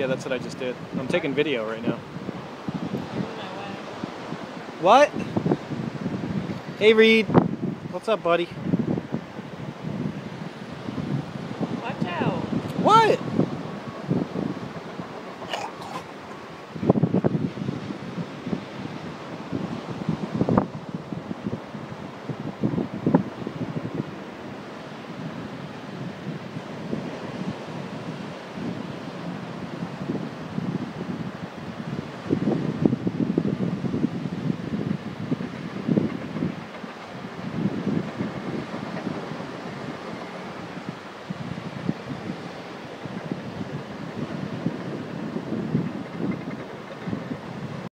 Yeah, that's what I just did. I'm taking video right now. You're in my way. What? Hey, Reed. What's up, buddy?